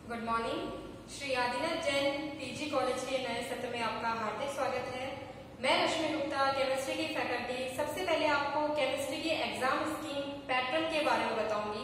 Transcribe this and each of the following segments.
Good morning. Shri Adinath Jain PG college के नए सत्र में आपका हार्दिक स्वागत है। मैं रश्मि गुप्ता, केमिस्ट्री की फैकल्टी। सबसे पहले आपको केमिस्ट्री की एग्जाम स्कीम पैटर्न के बारे में बताऊंगी।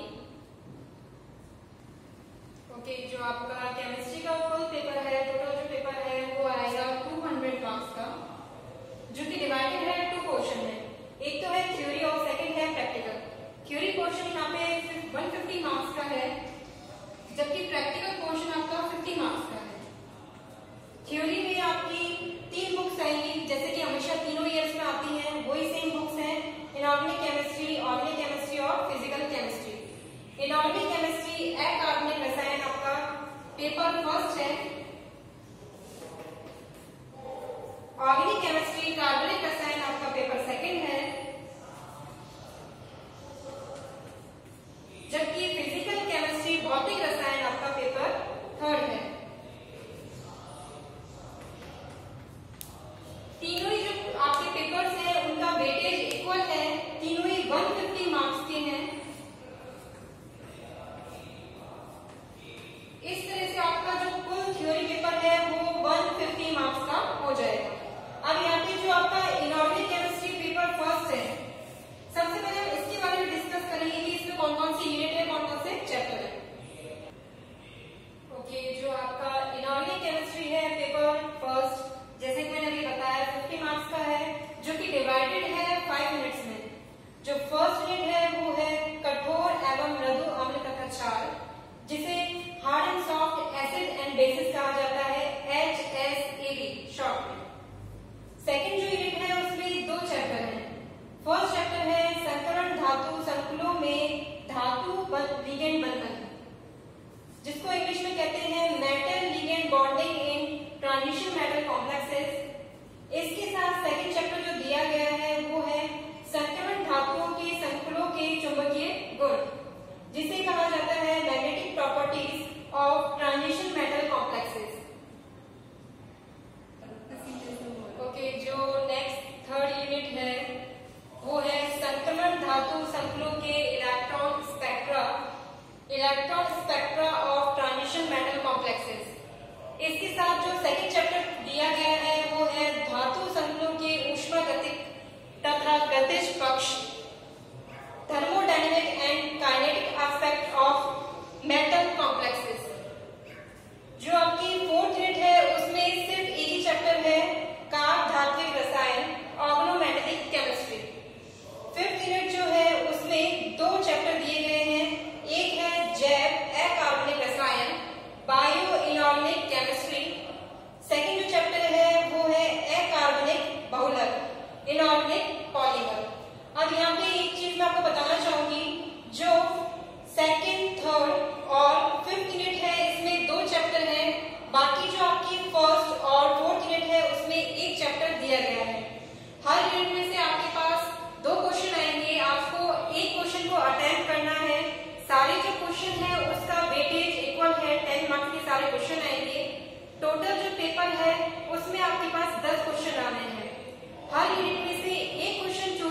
ओके, जो आपका केमिस्ट्री का ओवरऑल पेपर है, टोटल जो पेपर है वो आएगा 200 मार्क्स का, जो कि डिवाइडेड है 2 पोर्शन में। एक तो है थ्योरी और सेकंड है प्रैक्टिकल। थ्योरी पोर्शन यहाँ पे 150 मार्क्स का है, जबकि प्रैक्टिकल पोर्शन आपका 50 मार्क्स का है। थ्योरी में आपकी 3 बुक्स आएंगी, जैसे कि हमेशा तीनों ईयर्स में आती हैं, वही सेम बुक्स हैं, इनऑर्गेनिक केमिस्ट्री, ऑर्गेनिक केमिस्ट्री और फिजिकल केमिस्ट्री। इनऑर्गेनिक केमिस्ट्री अकार्बनिक रसायन आपका पेपर फर्स्ट है। ऑर्गेनिक केमिस्ट्री कार्बनिक रसायन आपका पेपर सेकंड है, जबकि फिजिकल केमिस्ट्री भौतिक रसायन आपका पेपर थर्ड है। तीनों ही जो आपके पेपर्स हैं उनका वेटेज इक्वल है, तीनों ही 150 मार्क्स के हैं। इस तरह से आपका जो कुल थ्योरी पेपर है वो 150 मार्क्स का हो जाएगा। अब यहाँ पे जो आपका इनऑर्गेनिक केमिस्ट्री पेपर फर्स्ट है, सबसे पहले हम इसके बारे में डिस्कस करेंगे कि इसमें कौन कौन सी यूनिट है, कौन कौन से चैप्टर है। ओके, जो आपका इनऑर्गेनिक केमिस्ट्री है पेपर फर्स्ट, जैसे कि मैंने अभी बताया 50 मार्क्स का है, जो कि डिवाइडेड है 5 यूनिट्स में। जो फर्स्ट यूनिट है वो है कठोर एवं मृदु अम्ल तथा क्षार, जिसे hard and soft acid and bases कहा जाता है, HSAB शॉर्ट में। सेकेंड जो यूनिट है उसमें 2 चैप्टर हैं। फर्स्ट चैप्टर है संकरण धातु संकुलों में धातु लिगेंड बंधन, जिसको इंग्लिश में कहते हैं metal ligand bonding in transition metal complexes. इसके साथ सेकंड चैप्टर जो दिया गया है वो है संकरण धातुओं के संकुलों के चुंबकीय गुण, जिसे कहा जाता है magnetic properties of transition metal complexes. Okay, जो नेक्स्ट थर्ड यूनिट है वो है संक्रमण धातु संकुलों के electron spectra of transition metal complexes. इसके साथ जो सेकंड चैप्टर दिया गया है वो है धातु संकुलों के ऊष्मागतिक तथा गतिज पक्ष, thermodynamic and kinetic aspect of metal complexes. जो आपकी फोर्थ यूनिट है उसमें सिर्फ एक ही चैप्टर है, कार्ब धात्विक रसायन ऑर्गेनोमेटेलिक केमिस्ट्री। फिफ्थ यूनिट जो है उसमें 2 चैप्टर दिए गए हैं, एक है जैव अकार्बनिक रसायन बायो इनऑर्गेनिक केमिस्ट्री। सेकंड जो चैप्टर है वो है अकार्बनिक बहुलक इनऑर्गेनिक पॉलीमर। अब यहाँ पे एक चीज मैं आपको बताना चाहूंगी, जो सेकंड थर्ड और फिफ्थ यूनिट है इसमें 2 चैप्टर हैं, बाकी जो आपकी फर्स्ट और फोर्थ यूनिट है उसमें एक चैप्टर दिया गया है। हर यूनिट में से आपके पास 2 क्वेश्चन आएंगे, आपको एक क्वेश्चन को अटेम्प्ट करना है। सारे जो क्वेश्चन है उसका वेटेज इक्वल है, 10 मार्क्स के सारे क्वेश्चन आएंगे। टोटल जो पेपर है उसमें आपके पास 10 क्वेश्चन आने हैं। हर यूनिट में से एक क्वेश्चन